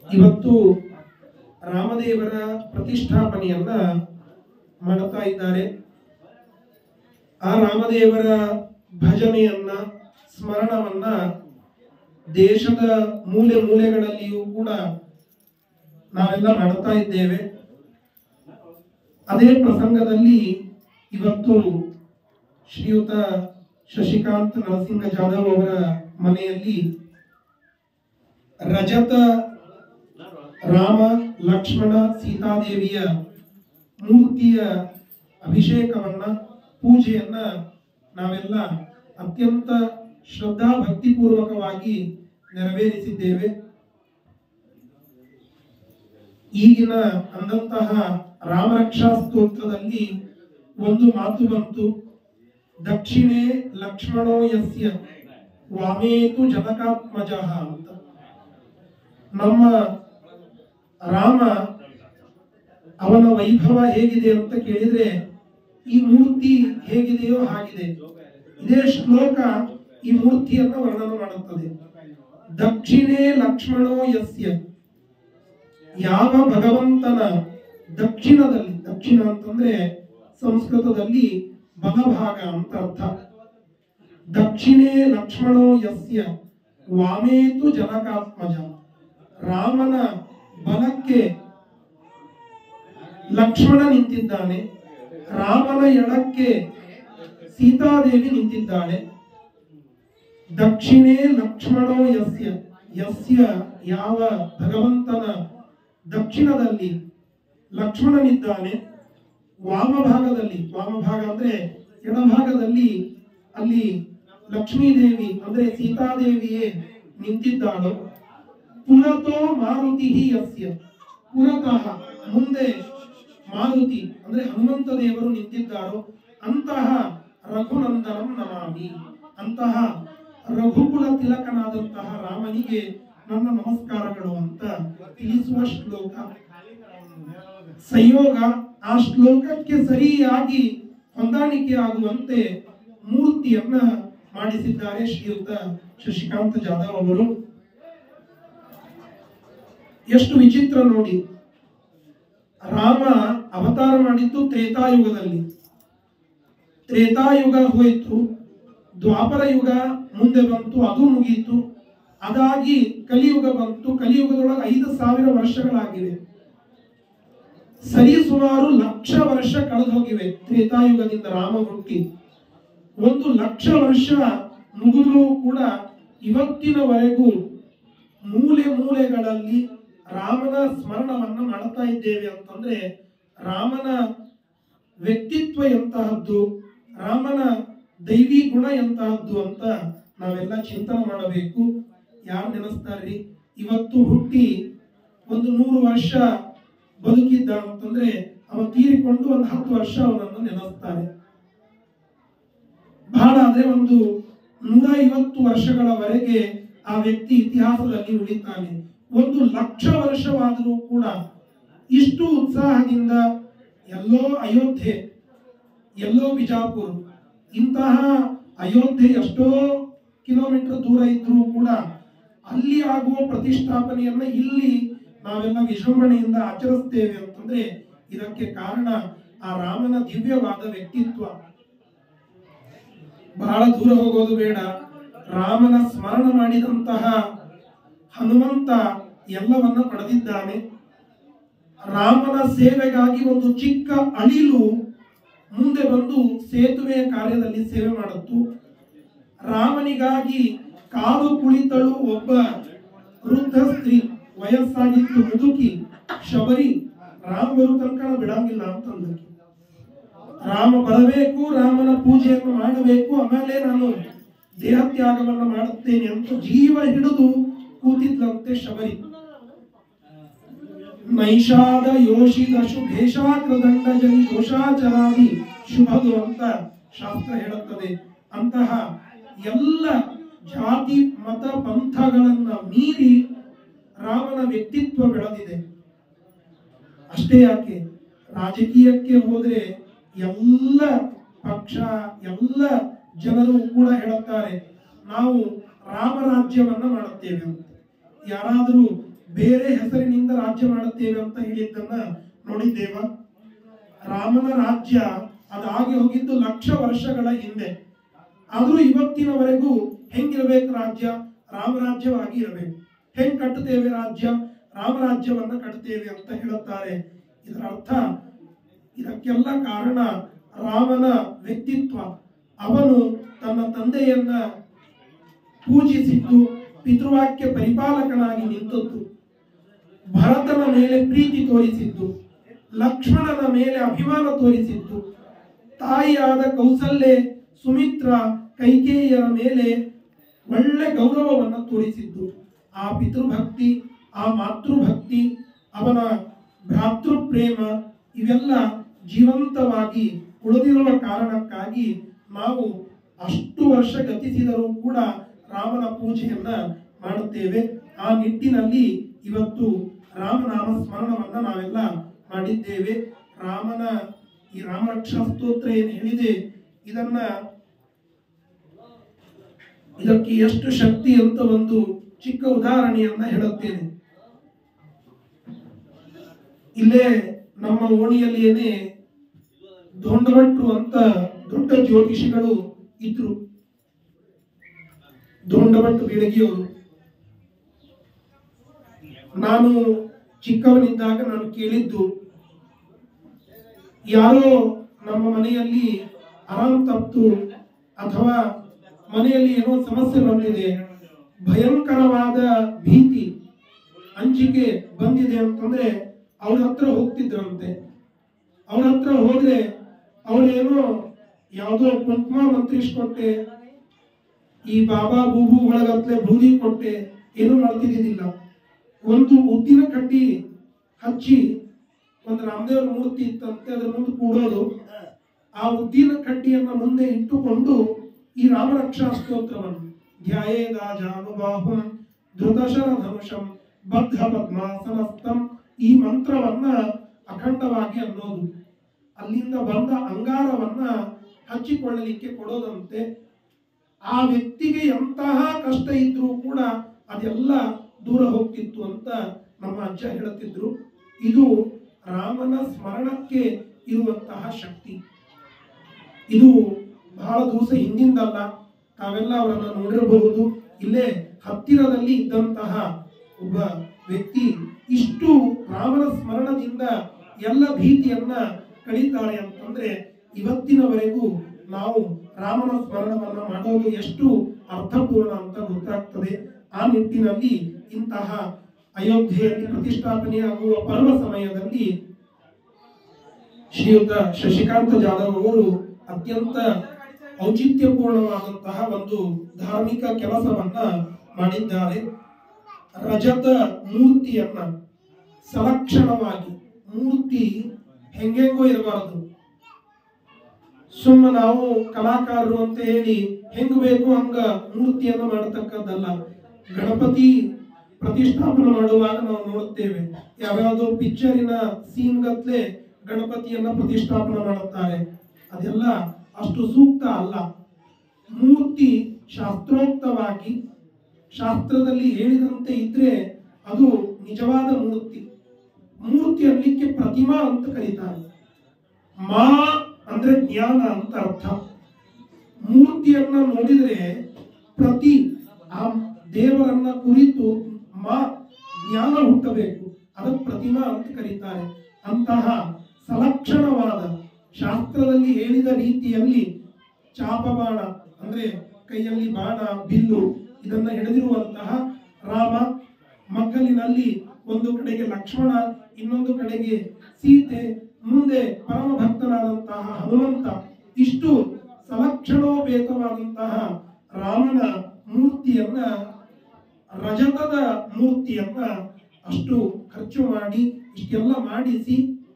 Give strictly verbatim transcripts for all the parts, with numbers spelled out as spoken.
ಇವತ್ತು ರಾಮದೇವರ ಪ್ರತಿಷ್ಠಾಪನೆಯನ್ನ ಮಾಡ್ತಾ ಇದ್ದಾರೆ. ಆ ರಾಮದೇವರ ಭಜನೆಯನ್ನ ಸ್ಮರಣವನ್ನ ದೇಶದ ಮೂಲೆ ಮೂಲೆಗಳಲ್ಲಿಯೂ ಕೂಡ ನಾವೆಲ್ಲ ಮಾಡ್ತಾ ಇದ್ದೇವೆ. ಅದೇ ಪ್ರಸಂಗದಲ್ಲಿ ಇವತ್ತು ಶ್ರೀಯುತ ಶಶಿಕಾಂತ್ ನರಸಿಂಹ ಜಾಧವ್ ಅವರ ಮನೆಯಲ್ಲಿ ರಜತ ರಾಮ ಲಕ್ಷ್ಮಣ ಸೀತಾದೇವಿಯ ಮೂರ್ತಿಯ ಅಭಿಷೇಕವನ್ನ ಪೂಜೆಯನ್ನ ನಾವೆಲ್ಲ ಅತ್ಯಂತ ಶ್ರದ್ಧಾ ಭಕ್ತಿಪೂರ್ವಕವಾಗಿ ನೆರವೇರಿಸಿದ್ದೇವೆ. ಈಗಿನ ಅಂದಂತಹ ರಾಮರಕ್ಷಾ ಸ್ತೋತ್ರದಲ್ಲಿ ಒಂದು ಮಾತು ಬಂತು, ದಕ್ಷಿಣೆ ಲಕ್ಷ್ಮಣೋ ಯಸ್ಯ ವಾಮೇತು ಜನಕಾತ್ಮಜಃ ಅಂತ. ನಮ್ಮ ರಾಮ ಅವನ ವೈಭವ ಹೇಗಿದೆ ಅಂತ ಕೇಳಿದ್ರೆ ಈ ಮೂರ್ತಿ ಹೇಗಿದೆಯೋ ಹಾಗಿದೆ. ಇದೇ ಶ್ಲೋಕ ಈ ಮೂರ್ತಿಯನ್ನ ವರ್ಣನೆ ಮಾಡುತ್ತದೆ. ದಕ್ಷಿಣೆ ಲಕ್ಷ್ಮಣೋ ಯಸ್ಯ, ಯಾವ ಭಗವಂತನ ದಕ್ಷಿಣದಲ್ಲಿ, ದಕ್ಷಿಣ ಅಂತಂದ್ರೆ ಸಂಸ್ಕೃತದಲ್ಲಿ ಬಲಭಾಗ ಅಂತ ಅರ್ಥ. ದಕ್ಷಿಣೆ ಲಕ್ಷ್ಮಣೋ ಯಸ್ಯ ವಾಮೇತು ಜನಕಾತ್ಮಜ, ರಾಮನ ಬಲಕ್ಕೆ ಲಕ್ಷ್ಮಣ ನಿಂತಿದ್ದಾನೆ, ರಾಮನ ಎಡಕ್ಕೆ ಸೀತಾದೇವಿ ನಿಂತಿದ್ದಾಳೆ. ದಕ್ಷಿಣೆ ಲಕ್ಷ್ಮಣೋ ಯಸ್ಯ, ಯಸ್ಯ ಯಾವ ಭಗವಂತನ ದಕ್ಷಿಣದಲ್ಲಿ ಲಕ್ಷ್ಮಣನಿದ್ದಾನೆ, ವಾಮಭಾಗದಲ್ಲಿ, ವಾಮಭಾಗ ಅಂದ್ರೆ ಎಡಭಾಗದಲ್ಲಿ ಅಲ್ಲಿ ಲಕ್ಷ್ಮೀದೇವಿ ಅಂದ್ರೆ ಸೀತಾದೇವಿಯೇ ನಿಂತಿದ್ದಾಳು. ಪುರತೋ ಮಾರುತಿ ಯಸ್ಯ, ಪುರತಃ ಮುಂದೆ ಮಾರುತಿ ಅಂದ್ರೆ ಹನುಮಂತ ದೇವರು ನಿಂತಿದ್ದಾರೋ ಅಂತಹ ರಘುನಂದನಂ ನಮಾಮಿ, ಅಂತಹ ರಘುಕುಲ ತಿಲಕನಾದಂತಹ ರಾಮನಿಗೆ ನನ್ನ ನಮಸ್ಕಾರಗಳು ಅಂತ ತಿಳಿಸುವ ಶ್ಲೋಕ. ಸಂಯೋಗ ಆ ಶ್ಲೋಕಕ್ಕೆ ಸರಿಯಾಗಿ ಹೊಂದಾಣಿಕೆ ಆಗುವಂತೆ ಮೂರ್ತಿಯನ್ನ ಮಾಡಿಸಿದ್ದಾರೆ ಶ್ರೀಯುತ ಶಶಿಕಾಂತ್ ಜಾಧವ್ ಅವರು. ಎಷ್ಟು ವಿಚಿತ್ರ ನೋಡಿ, ರಾಮ ಅವತಾರ ಮಾಡಿದ್ದು ತ್ರೇತಾಯುಗದಲ್ಲಿ. ತ್ರೇತಾಯುಗ ಹೋಯಿತು, ದ್ವಾಪರ ಯುಗ ಮುಂದೆ ಬಂತು, ಅದು ಮುಗೀತು. ಅದಾಗಿ ಕಲಿಯುಗ ಬಂತು. ಕಲಿಯುಗದೊಳಗೆ ಐದು ಸಾವಿರ ವರ್ಷಗಳಾಗಿವೆ. ಸರಿ ಸುಮಾರು ಲಕ್ಷ ವರ್ಷ ಕಳೆದು ಹೋಗಿವೆ ತ್ರೇತಾಯುಗದಿಂದ ರಾಮ ಹುಟ್ಟಿ. ಒಂದು ಲಕ್ಷ ವರ್ಷ ಮುಗಿದ್ರೂ ಕೂಡ ಇವತ್ತಿನವರೆಗೂ ಮೂಲೆ ಮೂಲೆಗಳಲ್ಲಿ ರಾಮನ ಸ್ಮರಣವನ್ನ ಮಾಡ್ತಾ ಇದ್ದೇವೆ ಅಂತಂದ್ರೆ ರಾಮನ ವ್ಯಕ್ತಿತ್ವ ಎಂತಹದ್ದು, ರಾಮನ ದೈವಿ ಗುಣ ಎಂತಹದ್ದು ಅಂತ ನಾವೆಲ್ಲ ಚಿಂತನೆ ಮಾಡಬೇಕು. ಯಾರು ನೆನೆಸ್ತಾರ್ರಿ? ಇವತ್ತು ಹುಟ್ಟಿ ಒಂದು ನೂರು ವರ್ಷ ಬದುಕಿದ್ದ ಅಂತಂದ್ರೆ ಅವ ತೀರಿಕೊಂಡು ಒಂದು ಹತ್ತು ವರ್ಷ ಅವನನ್ನು ನೆನೆಸ್ತಾರೆ. ಬಹಳ ಆದ್ರೆ ಒಂದು ನೂರ ಐವತ್ತು ವರ್ಷಗಳವರೆಗೆ ಆ ವ್ಯಕ್ತಿ ಇತಿಹಾಸದಲ್ಲಿ ಉಳಿತಾನೆ. ಒಂದು ಲಕ್ಷ ವರ್ಷವಾದರೂ ಕೂಡ ಇಷ್ಟು ಉತ್ಸಾಹದಿಂದ ಎಲ್ಲೋ ಅಯೋಧ್ಯೆ, ಎಲ್ಲೋ ಬಿಜಾಪುರ, ಇಂತಹ ಅಯೋಧ್ಯೆ ಎಷ್ಟೋ ಕಿಲೋಮೀಟರ್ ದೂರ ಇದ್ರೂ ಕೂಡ ಅಲ್ಲಿ ಆಗುವ ಪ್ರತಿಷ್ಠಾಪನೆಯನ್ನ ಇಲ್ಲಿ ನಾವೆಲ್ಲ ವಿಜೃಂಭಣೆಯಿಂದ ಆಚರಿಸ್ತೇವೆ ಅಂತಂದ್ರೆ ಇದಕ್ಕೆ ಕಾರಣ ಆ ರಾಮನ ದಿವ್ಯವಾದ ವ್ಯಕ್ತಿತ್ವ. ಬಹಳ ದೂರ ಹೋಗೋದು ಬೇಡ. ರಾಮನ ಸ್ಮರಣ ಮಾಡಿದಂತಹ ಹನುಮಂತ ಎಲ್ಲವನ್ನ ಪಡೆದಿದ್ದಾನೆ. ರಾಮನ ಸೇವೆಗಾಗಿ ಒಂದು ಚಿಕ್ಕ ಅಳಿಲು ಮುಂದೆ ಬಂದು ಸೇತುವೆಯ ಕಾರ್ಯದಲ್ಲಿ ಸೇವೆ ಮಾಡುತ್ತು. ರಾಮನಿಗಾಗಿ ಕಾದು ಕುಳಿತಳು ಒಬ್ಬ ವೃದ್ಧ ಸ್ತ್ರೀ, ವಯಸ್ಸಾಗಿತ್ತು ಮುದುಕಿ ಶಬರಿ. ರಾಮ ಬರು ತನಕ ಬಿಡಂಗಿಲ್ಲ ಅಂತಂದಕ್ಕೆ, ರಾಮ ಬರಬೇಕು, ರಾಮನ ಪೂಜೆಯನ್ನು ಮಾಡಬೇಕು, ಆಮೇಲೆ ನಾನು ದೇಹತ್ಯಾಗವನ್ನು ಮಾಡುತ್ತೇನೆ ಅಂತ ಜೀವ ಹಿಡಿದು ಕೂತಿದ್ಲಂತೆ ಶಬರಿ. ನೈಷಾದ ಯೋಷಿದ ಶುಭೇಶಾಕೃದಂಡ ಜನಿ ದೋಷಾಚರಾದಿ ಶುಭದು ಅಂತ ಶಾಸ್ತ್ರ ಹೇಳುತ್ತದೆ. ಅಂತಹ ಎಲ್ಲ ಜಾತಿ ಮತ ಪಂಥಗಳನ್ನ ಮೀರಿ ರಾಮನ ವ್ಯಕ್ತಿತ್ವ ಬೆಳೆದಿದೆ. ಅಷ್ಟೇ ಯಾಕೆ, ರಾಜಕೀಯಕ್ಕೆ ಹೋದ್ರೆ ಎಲ್ಲ ಪಕ್ಷ ಎಲ್ಲ ಜನರು ಕೂಡ ಹೇಳುತ್ತಾರೆ ನಾವು ರಾಮರಾಜ್ಯವನ್ನ ಮಾಡುತ್ತೇವೆ ಅಂತ. ಯಾರಾದರೂ ಬೇರೆ ಹೆಸರಿನಿಂದ ರಾಜ್ಯ ಮಾಡುತ್ತೇವೆ ಅಂತ ಹೇಳಿದ್ದನ್ನ ನೋಡಿದ್ದೇವ. ರಾಮನ ರಾಜ್ಯ ಅದಾಗಿ ಹೋಗಿದ್ದು ಲಕ್ಷ ವರ್ಷಗಳ ಹಿಂದೆ. ಆದ್ರೂ ಇವತ್ತಿನವರೆಗೂ ಹೆಂಗಿರ್ಬೇಕು ರಾಜ್ಯ? ರಾಮರಾಜ್ಯವಾಗಿ ಇರಬೇಕು. ಹೆಂಗ್ ಕಟ್ಟುತ್ತೇವೆ ರಾಜ್ಯ? ರಾಮರಾಜ್ಯವನ್ನ ಕಟ್ಟುತ್ತೇವೆ ಅಂತ ಹೇಳುತ್ತಾರೆ. ಇದರ ಅರ್ಥ, ಇದಕ್ಕೆಲ್ಲ ಕಾರಣ ರಾಮನ ವ್ಯಕ್ತಿತ್ವ. ಅವನು ತನ್ನ ತಂದೆಯನ್ನ ಪೂಜಿಸಿದ್ದು, ಪಿತೃವಾಕ್ಯ ಪರಿಪಾಲಕನಾಗಿ ನಿಂತದ್ದು, ಭರತನ ಮೇಲೆ ಪ್ರೀತಿ ತೋರಿಸಿದ್ದು, ಲಕ್ಷ್ಮಣನ ಮೇಲೆ ಅಭಿಮಾನ ತೋರಿಸಿದ್ದು, ತಾಯಿಯಾದ ಕೌಸಲ್ಯೆ, ಸುಮಿತ್ರ, ಕೈಕೇಯಿಯರ ಮೇಲೆ ಒಳ್ಳೆ ಗೌರವವನ್ನು ತೋರಿಸಿದ್ದು. ಆ ಪಿತೃಭಕ್ತಿ, ಆ ಮಾತೃಭಕ್ತಿ, ಅವನ ಭ್ರಾತೃಪ್ರೇಮ ಇವೆಲ್ಲ ಜೀವಂತವಾಗಿ ಉಳಿದಿರುವ ಕಾರಣಕ್ಕಾಗಿ ನಾವು ಅಷ್ಟು ವರ್ಷ ಗತಿಸಿದರೂ ಕೂಡ ರಾಮನ ಪೂಜೆಯನ್ನ ಮಾಡುತ್ತೇವೆ. ಆ ನಿಟ್ಟಿನಲ್ಲಿ ಇವತ್ತು ರಾಮನಾಮ ಸ್ಮರಣವನ್ನ ನಾವೆಲ್ಲ ಮಾಡಿದ್ದೇವೆ. ರಾಮನ ಈ ರಾಮರಕ್ಷಾ ಸ್ತೋತ್ರ ಏನು ಹೇಳಿದೆ, ಇದನ್ನ ಇದಕ್ಕೆ ಎಷ್ಟು ಶಕ್ತಿ ಅಂತ ಒಂದು ಚಿಕ್ಕ ಉದಾಹರಣೆಯನ್ನ ಹೇಳುತ್ತೇನೆ. ಇಲ್ಲೇ ನಮ್ಮ ಓಣಿಯಲ್ಲಿಯೇನೆ ದೊಂಡಭಟ್ರು ಅಂತ ದೊಡ್ಡ ಜ್ಯೋತಿಷಿಗಳು ಇದ್ರು. ದೊಂಡಭಟ್ ಬೀಳಗಿಯವರು. ನಾನು ಚಿಕ್ಕವನಿದ್ದಾಗ ನಾನು ಕೇಳಿದ್ದು, ಯಾರೋ ನಮ್ಮ ಮನೆಯಲ್ಲಿ ಆರಾಮ್ ತಪ್ತು ಅಥವಾ ಮನೆಯಲ್ಲಿ ಏನೋ ಸಮಸ್ಯೆ ಬಂದಿದೆ, ಭಯಂಕರವಾದ ಭೀತಿ ಅಂಜಿಕೆ ಬಂದಿದೆ ಅಂತಂದ್ರೆ ಅವ್ರ ಹತ್ರ ಹೋಗ್ತಿದ್ರಂತೆ. ಅವ್ರ ಹತ್ರ ಹೋದ್ರೆ ಅವ್ರೇನೋ ಯಾವುದೋ ಕುಂಕುಮ ಮಂತ್ರಿಸ್ಕೊಟ್ಟೆ, ಈ ಬಾಬಾ ಬೂಬು ಒಳಗತ್ಲೆ ಬೂದಿ ಕೊಟ್ಟೆ ಏನು ಮಾಡ್ತಿದ್ದಿಲ್ಲ. ಒಂದು ಉದ್ದಿನ ಕಡ್ಡಿ ಹಚ್ಚಿ, ಒಂದು ರಾಮದೇವರ ಮೂರ್ತಿ ಇತ್ತಂತೆ, ಅದ್ರ ಮುಂದೆ ಕೂಡೋದು, ಆ ಉದ್ದಿನ ಕಡ್ಡಿಯನ್ನ ಮುಂದೆ ಇಟ್ಟುಕೊಂಡು ಈ ರಾಮರಕ್ಷಾ ಸ್ತೋತ್ರವನ್ನು ಧ್ಯಾಯೇದಾಜಾನುಬಾಹುಂ ಧೃತಶರ ಧನುಷಂ ಬದ್ಧ ಪದ್ಮಾಸನಸ್ಥಂ, ಈ ಮಂತ್ರವನ್ನ ಅಖಂಡವಾಗಿ ಅನ್ನೋದು. ಅಲ್ಲಿಂದ ಬಂದ ಅಂಗಾರವನ್ನ ಹಚ್ಚಿಕೊಳ್ಳಲಿಕ್ಕೆ ಕೊಡೋದಂತೆ. ಆ ವ್ಯಕ್ತಿಗೆ ಎಂತಹ ಕಷ್ಟ ಇದ್ರೂ ಕೂಡ ಅದೆಲ್ಲ ದೂರ ಹೋಗ್ತಿತ್ತು ಅಂತ ನಮ್ಮ ಅಜ್ಜ ಹೇಳುತ್ತಿದ್ರು. ಇದು ರಾಮನ ಸ್ಮರಣಕ್ಕೆ ಇರುವಂತಹ ಶಕ್ತಿ. ಇದು ಬಹಳ ದಿವಸ ಹಿಂದಿಂದಲ್ಲ, ತಾವೆಲ್ಲ ಅವರನ್ನ ನೋಡಿರಬಹುದು. ಇಲ್ಲೇ ಹತ್ತಿರದಲ್ಲಿ ಇದ್ದಂತಹ ಒಬ್ಬ ವ್ಯಕ್ತಿ ಇಷ್ಟು ರಾಮನ ಸ್ಮರಣದಿಂದ ಎಲ್ಲ ಭೀತಿಯನ್ನ ಕಳೀತಾರೆ ಅಂತಂದ್ರೆ ಇವತ್ತಿನವರೆಗೂ ನಾವು ರಾಮನ ಸ್ಮರಣವನ್ನ ಮಾಡೋದು ಎಷ್ಟು ಅರ್ಥಪೂರ್ಣ ಅಂತ ಗೊತ್ತಾಗ್ತದೆ. ಆ ನಿಟ್ಟಿನಲ್ಲಿ ಇಂತಹ ಅಯೋಧ್ಯೆಯಲ್ಲಿ ಪ್ರತಿಷ್ಠಾಪನೆಯಾಗುವ ಪರ್ವ ಸಮಯದಲ್ಲಿ ಶ್ರೀಯುತ ಶಶಿಕಾಂತ ಜಾಧವ್ ಅವರು ಅತ್ಯಂತ ಔಚಿತ್ಯಪೂರ್ಣವಾದಂತಹ ಒಂದು ಧಾರ್ಮಿಕ ಕೆಲಸವನ್ನ ಮಾಡಿದ್ದಾರೆ. ರಜತ ಮೂರ್ತಿಯನ್ನ ಸಲಕ್ಷಣವಾಗಿ, ಮೂರ್ತಿ ಹೆಂಗೆಂಗೋ ಇರಬಾರದು, ಸುಮ್ಮ ನಾವು ಕಲಾಕಾರರು ಅಂತ ಹೇಳಿ ಹೆಂಗ್ ಬೇಕು ಹಂಗ ಮೂರ್ತಿಯನ್ನ ಮಾಡತಕ್ಕದ್ದಲ್ಲ. ಗಣಪತಿ ಪ್ರತಿಷ್ಠಾಪನೆ ಮಾಡುವಾಗ ನಾವು ನೋಡುತ್ತೇವೆ, ಯಾವ್ಯಾವುದೋ ಪಿಕ್ಚರಿನ ಸೀನ್ ಗತ್ಲೆ ಗಣಪತಿಯನ್ನ ಪ್ರತಿಷ್ಠಾಪನೆ ಮಾಡುತ್ತಾರೆ. ಅದೆಲ್ಲ ಅಷ್ಟು ಸೂಕ್ತ ಅಲ್ಲ. ಮೂರ್ತಿ ಶಾಸ್ತ್ರೋಕ್ತವಾಗಿ ಶಾಸ್ತ್ರದಲ್ಲಿ ಹೇಳಿದಂತೆ ಇದ್ರೆ ಅದು ನಿಜವಾದ ಮೂರ್ತಿ. ಮೂರ್ತಿ ಅನ್ನಲಿಕ್ಕೆ ಪ್ರತಿಮಾ ಅಂತ ಕರೀತಾರೆ. ಮಾ ಅಂದ್ರೆ ಜ್ಞಾನ ಅಂತ ಅರ್ಥ. ಮೂರ್ತಿಯನ್ನ ನೋಡಿದ್ರೆ ಪ್ರತಿ ಆ ದೇವರನ್ನ ಕುರಿತು ಮಾ ಜ್ಞಾನ ಹುಟ್ಟಬೇಕು, ಅದಕ್ಕೆ ಪ್ರತಿಮಾ ಅಂತ ಕರೀತಾರೆ. ಅಂತಹ ಸಲಕ್ಷಣವಾದ ಶಾಸ್ತ್ರದಲ್ಲಿ ಹೇಳಿದ ರೀತಿಯಲ್ಲಿ ಚಾಪಬಾಣ ಅಂದ್ರೆ ಕೈಯಲ್ಲಿ ಬಾಣ, ಬಿಲ್ಲು ಇದನ್ನ ಹಿಡಿದಿರುವಂತಹ ರಾಮ, ಮಗ್ಗಲಿನಲ್ಲಿ ಒಂದು ಕಡೆಗೆ ಲಕ್ಷ್ಮಣ, ಇನ್ನೊಂದು ಕಡೆಗೆ ಸೀತೆ, ಮುಂದೆ ಪರಮ ಭಕ್ತನಾದಂತಹ ಹನುಮಂತ, ಇಷ್ಟು ಸಲಕ್ಷಣೋಪೇತವಾದಂತಹ ರಾಮನ ಮೂರ್ತಿಯನ್ನ, ರಜತದ ಮೂರ್ತಿಯನ್ನ ಅಷ್ಟು ಖರ್ಚು ಮಾಡಿ ಇಷ್ಟೆಲ್ಲ ಮಾಡಿಸಿ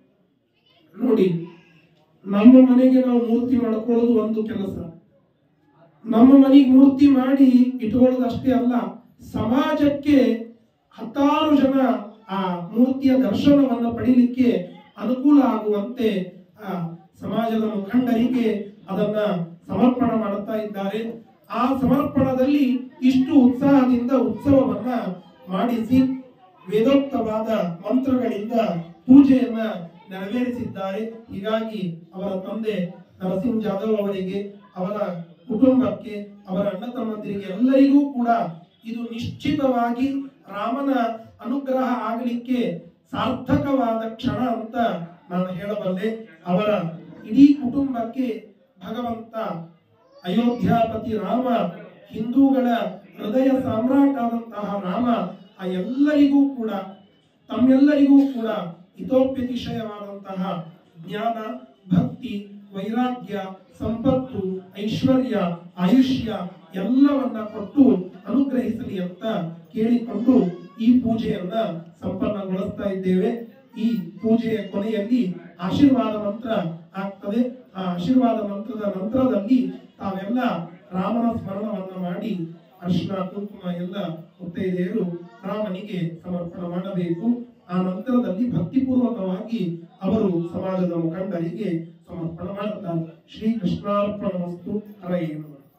ನೋಡಿ. ನಮ್ಮ ಮನೆಗೆ ನಾವು ಮೂರ್ತಿ ಮಾಡ್ಕೊಳ್ಳೋದು ಒಂದು ಕೆಲಸ, ನಮ್ಮ ಮನೆಗೆ ಮೂರ್ತಿ ಮಾಡಿ ಇಟ್ಕೊಳ್ಳೋದು ಅಷ್ಟೇ ಅಲ್ಲ, ಸಮಾಜಕ್ಕೆ ಹತ್ತಾರು ಜನ ಆ ಮೂರ್ತಿಯ ದರ್ಶನವನ್ನ ಪಡೀಲಿಕ್ಕೆ ಅನುಕೂಲ ಆಗುವಂತೆ ಆ ಸಮಾಜದ ಮುಖಂಡರಿಗೆ ಅದನ್ನ ಸಮರ್ಪಣೆ ಮಾಡುತ್ತಾ ಇದ್ದಾರೆ. ಆ ಸಮರ್ಪಣದಲ್ಲಿ ಇಷ್ಟು ಉತ್ಸಾಹದಿಂದ ಉತ್ಸವವನ್ನ ಮಾಡಿಸಿ ವೇದೋಕ್ತವಾದ ಮಂತ್ರಗಳಿಂದ ಪೂಜೆಯನ್ನ ನೆರವೇರಿಸಿದ್ದಾರೆ. ಹೀಗಾಗಿ ಅವರ ತಂದೆ ನರಸಿಂಹ ಜಾಧವ್ ಅವರಿಗೆ, ಅವರ ಕುಟುಂಬಕ್ಕೆ, ಅವರ ಅಣ್ಣ ತಮ್ಮಂದಿರಿಗೆ ಎಲ್ಲರಿಗೂ ಕೂಡ ಇದು ನಿಶ್ಚಿತವಾಗಿ ರಾಮನ ಅನುಗ್ರಹ ಆಗಲಿಕ್ಕೆ ಸಾರ್ಥಕವಾದ ಕ್ಷಣ ಅಂತ ನಾನು ಹೇಳಬಲ್ಲೆ. ಅವರ ಇಡೀ ಕುಟುಂಬಕ್ಕೆ ಭಗವಂತ ಅಯೋಧ್ಯಾಪತಿ ರಾಮ, ಹಿಂದೂಗಳ ಹೃದಯ ಸಾಮ್ರಾಟ ಆದಂತಹ ರಾಮ ಆ ಎಲ್ಲರಿಗೂ ಕೂಡ ತಮ್ಮೆಲ್ಲರಿಗೂ ಕೂಡ ಹಿತೋಪ್ಯತಿಶಯವಾದಂತಹ ಜ್ಞಾನ, ಭಕ್ತಿ, ವೈರಾಗ್ಯ, ಸಂಪತ್ತು, ಐಶ್ವರ್ಯ, ಆಯುಷ್ಯ ಎಲ್ಲವನ್ನ ಕೊಟ್ಟು ಅನುಗ್ರಹಿಸಲಿ ಅಂತ ಕೇಳಿಕೊಂಡು ಈ ಪೂಜೆಯನ್ನ ಸಂಪನ್ನಗೊಳಿಸ್ತಾ ಇದ್ದೇವೆ. ಈ ಪೂಜೆಯ ಕೊನೆಯಲ್ಲಿ ಆಶೀರ್ವಾದ ಮಂತ್ರ ಆಗ್ತದೆ. ಆ ಆಶೀರ್ವಾದ ಮಂತ್ರದ ನಂತರದಲ್ಲಿ ತಾವೆಲ್ಲ ರಾಮನ ಸ್ಮರಣವನ್ನ ಮಾಡಿ ಅರ್ಶಿನ ಕುಂಕುಮ ಎಲ್ಲ ಮುತ್ತೈದೆಯರು ರಾಮನಿಗೆ ಸಮರ್ಪಣೆ ಮಾಡಬೇಕು. ಆ ನಂತರದಲ್ಲಿ ಭಕ್ತಿಪೂರ್ವಕವಾಗಿ ಅವರು ಸಮಾಜದ ಮುಖಂಡರಿಗೆ ಸಮರ್ಪಣೆ ಮಾಡುತ್ತಾರೆ. ಶ್ರೀ ಕೃಷ್ಣಾರ್ಪಣಮಸ್ತು. ಹರೇ ನಮಃ.